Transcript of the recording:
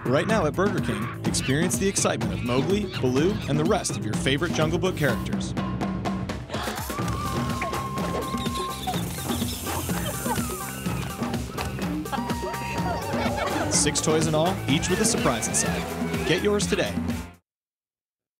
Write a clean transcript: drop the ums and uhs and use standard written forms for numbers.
Right now at Burger King, experience the excitement of Mowgli, Baloo, and the rest of your favorite Jungle Book characters. 6 toys in all, each with a surprise inside. Get yours today